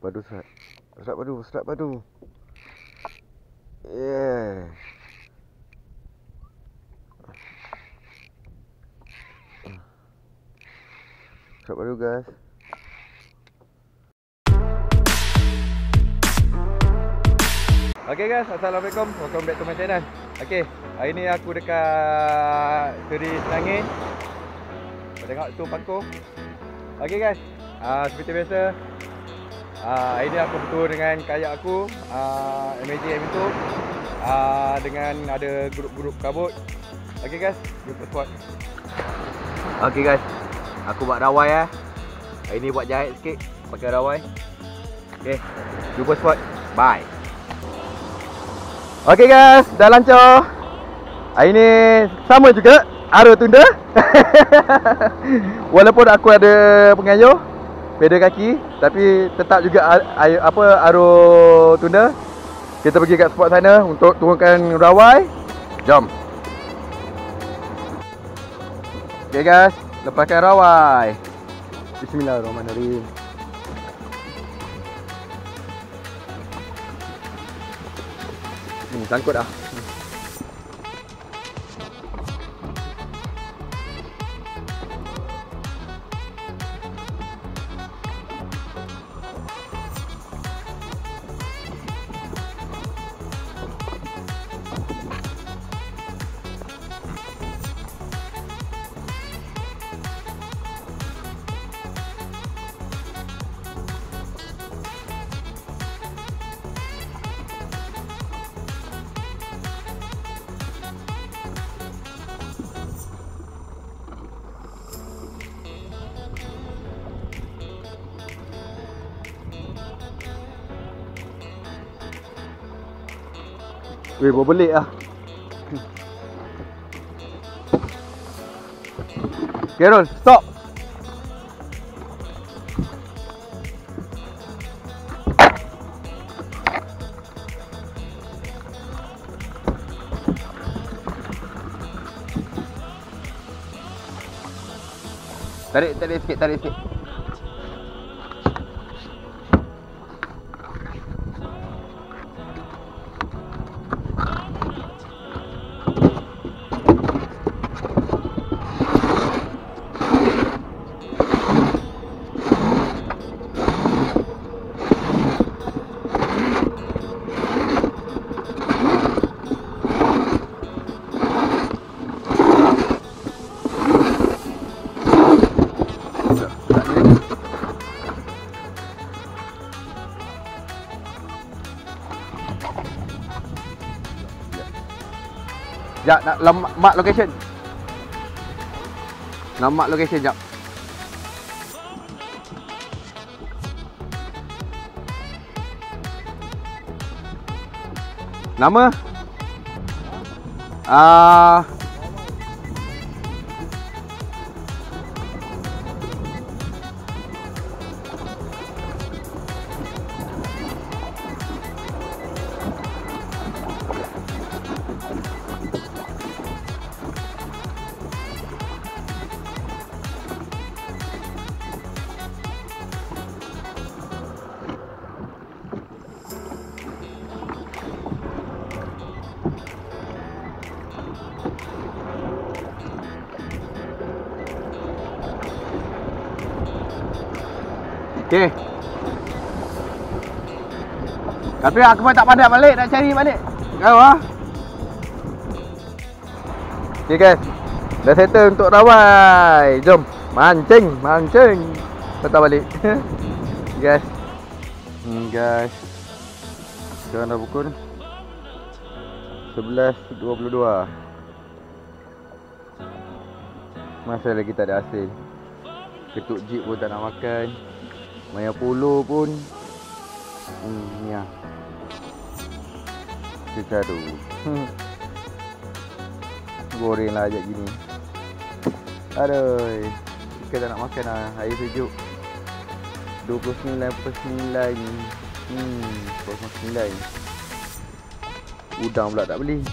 padu serat. Serat padu. Yeah. Serat padu guys. Okay guys, assalamualaikum. Welcome back to my channel. Okay, hari ni aku dekat Seri Senangin. Tengok tu paku. Okay guys, seperti biasa, hari ni aku bertua dengan kayak aku, MAJ M2, dengan ada grup-grup kabut. Okay guys, jumpa spot. Okay guys, aku buat rawai hari ni buat jahit sikit pakai rawai. Okay, jumpa spot. Bye. Okay guys, dah lancar. Hari ni sama juga arus tunda. Walaupun aku ada pengayuh pedal kaki, tapi tetap juga arus tunda. Kita pergi kat spot sana untuk turunkan rawai. Jom. Okay guys, lepaskan rawai. Bismillahirrahmanirrahim. Sangkut dah. Weh, berbelik lah. Okay, roll, stop. Tarik sikit. Sekejap, nak mark location. Nak mark location sekejap. Nama? Okay. Tapi aku pun tak pandai balik, nak cari balik. Kau Okay guys, dah settle untuk rawai. Jom, mancing. Patah balik. Guys. Guys. Sekarang dah pukul 11.22. Masih lagi tak ada hasil. Ketuk jeep pun tak nak makan. Maya polo pun ni lah. Kecadu. Goreng lah ajak gini. Aduh, kita tak nak makan lah. Air sejuk 29.9. 29. Udang pula tak beli.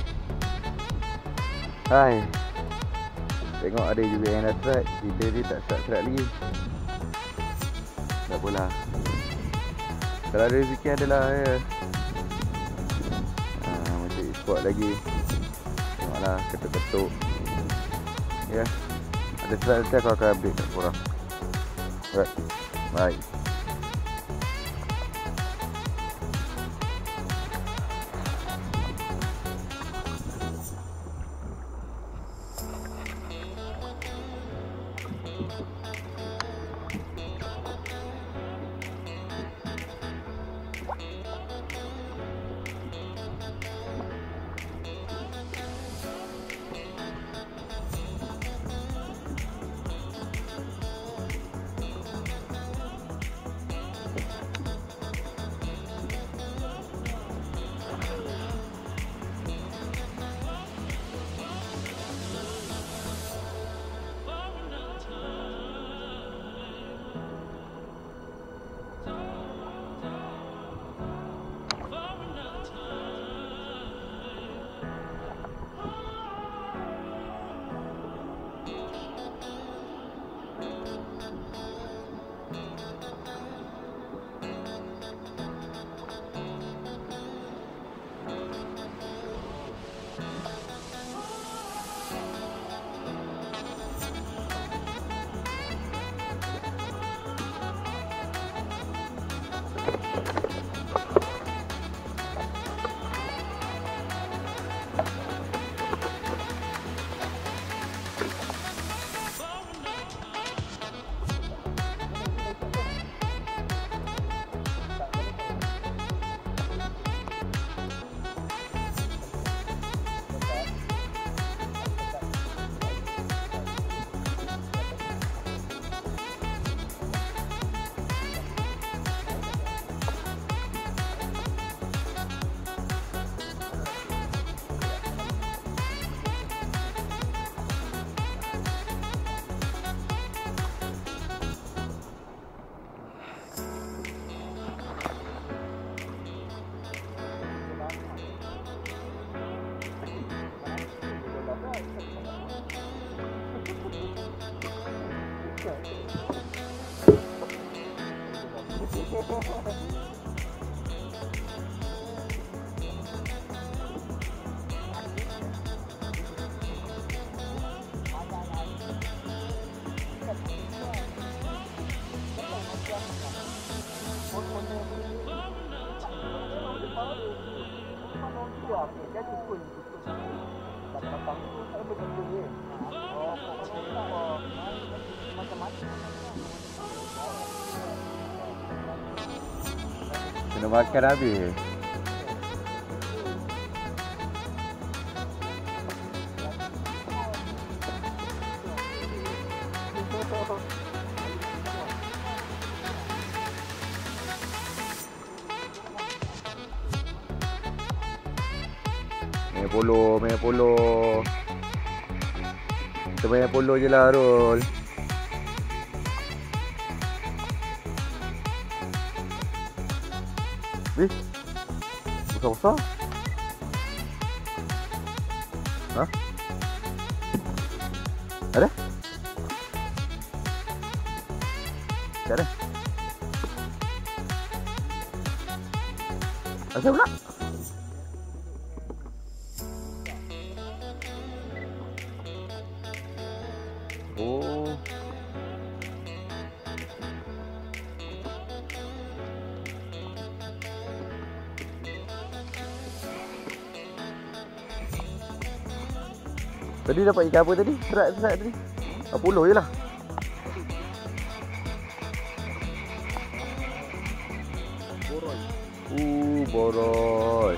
Hai. Tengok ada juga yang dah start. Kita ni tak start lagi. Tak apalah. Kalau ada rezeki adalah ya. Macam e-sport lagi. Tengoklah ketuk-ketuk. Ya. Ada slide nanti aku akan update kat korang. Alright. Bye. Kena makan habis. Main polo. Kita main polo je lah, Rul. Wih, besar-besar. Hah? Ada? Tak ada. Asal pula? Oh. Tadi dapat ikan apa tadi? Serat tadi. 10 je lah. Boroi.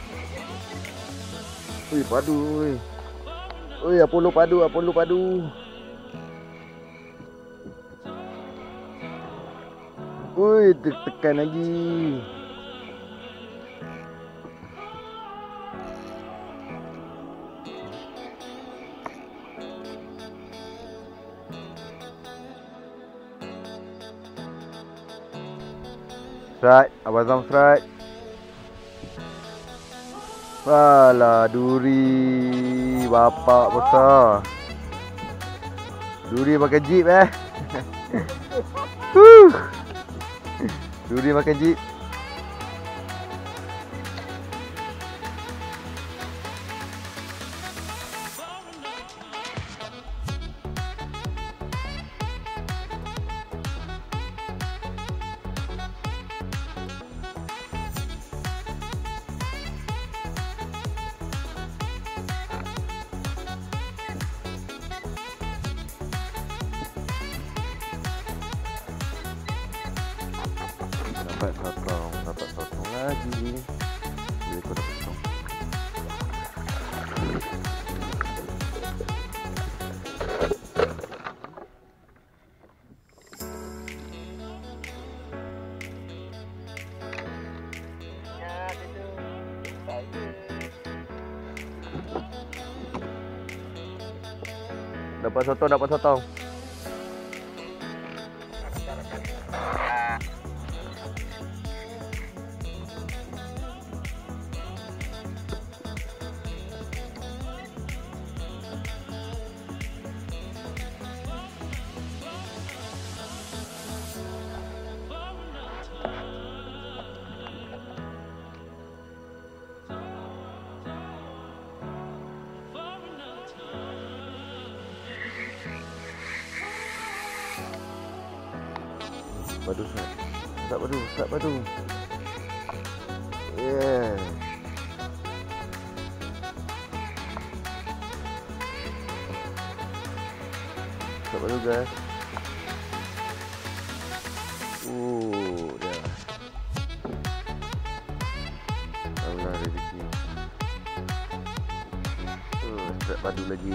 Ui, padu. Ui, Apollo padu. Ui, tekan lagi. Serat, Abang Zam serat. Alah, duri bapak besar. Duri makan jeep Duri makan jeep. dapat sotong lagi. Jadi kau dapat sotong. Dapat sotong. Padu start padu. Yeah. Start padu guys. Ya. Allah rezeki. Start padu lagi.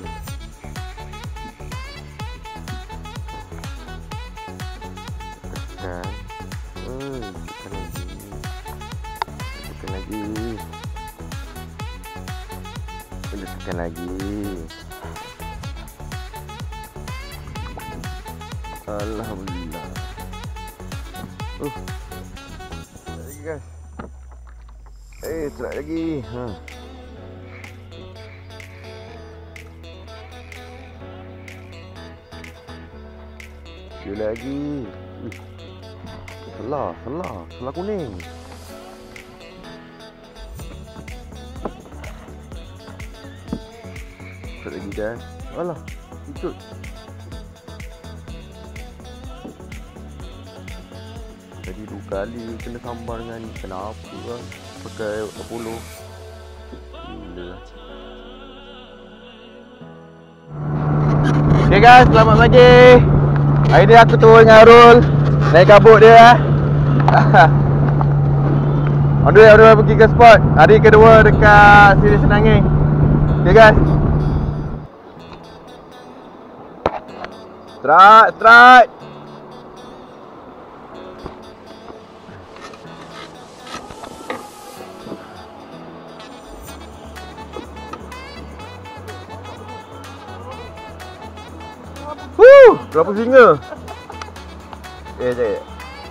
Tekan lagi. Alhamdulillah. Lagi guys. Serat lagi. Dia lagi. Selah kuning. Lagi dah. Alah, ikut. Jadi 2 kali kena sambar dengan ni. Kenapa kan? Pakai 10. Gila. Okay guys, selamat pagi. Hari ni aku turun dengan Arul. Naik kabut dia. On the way pergi ke spot. Hari kedua dekat Seri Senangin. Okay guys. Strike. Berapa singa? Sekejap.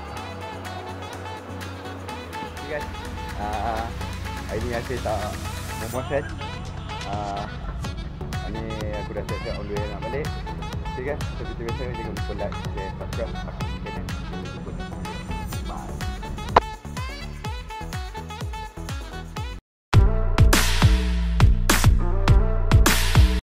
Okay guys. Hari ni saya tak memuaskan. Ni aku dah siap-siap on the way nak balik. Okay guys, seperti biasa jangan lupa like, share, subscribe.